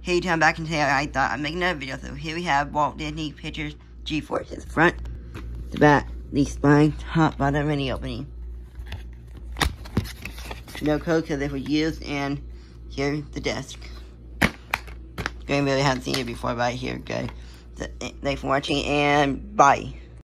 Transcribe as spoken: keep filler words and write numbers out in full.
Hey, time back in today, I thought I'd make another video. So here we have Walt Disney Pictures G-Force. The front, the back, the spine, top, bottom, and the opening. No code because it was used, and here's the desk. You really haven't seen it before, but here, guys. So, thanks for watching, and bye.